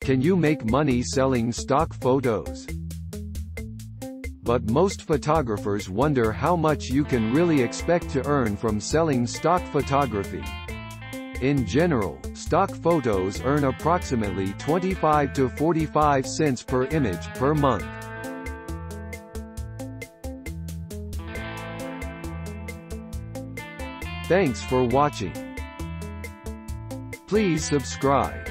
Can you make money selling stock photos? But most photographers wonder how much you can really expect to earn from selling stock photography. In general, stock photos earn approximately 25 to 45 cents per image per month. Thanks for watching. Please subscribe.